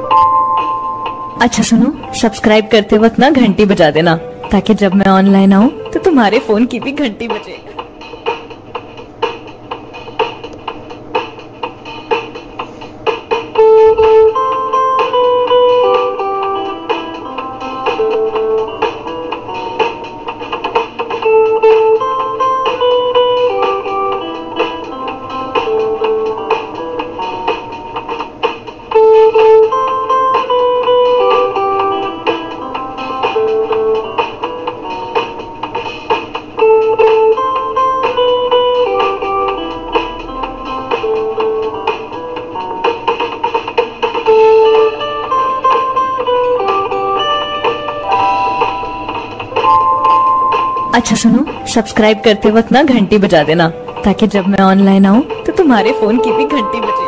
अच्छा सुनो, सब्सक्राइब करते वक्त ना घंटी बजा देना, ताकि जब मैं ऑनलाइन आऊँ तो तुम्हारे फोन की भी घंटी बजे। अच्छा सुनो, सब्सक्राइब करते वक्त ना घंटी बजा देना, ताकि जब मैं ऑनलाइन आऊँ तो तुम्हारे फोन की भी घंटी बजे।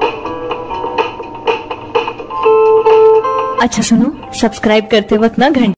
अच्छा सुनो, सब्सक्राइब करते वक्त ना घंटी